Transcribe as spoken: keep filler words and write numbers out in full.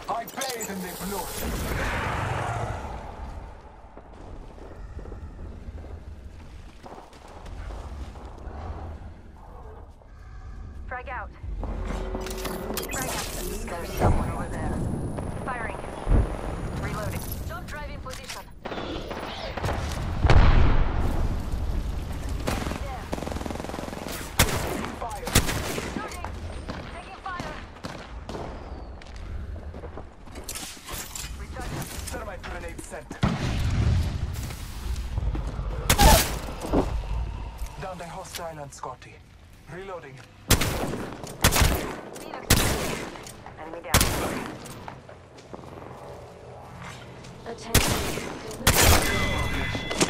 I bathe in the blood. Frag out. Frag out. There's someone over there. Firing. Reloading. Don't drive in position. Fire. Shooting. Taking fire. Recharging. Thermite grenade sent. Downed a hostile on Scotty. Reloading. Phoenix. Enemy down. Attention.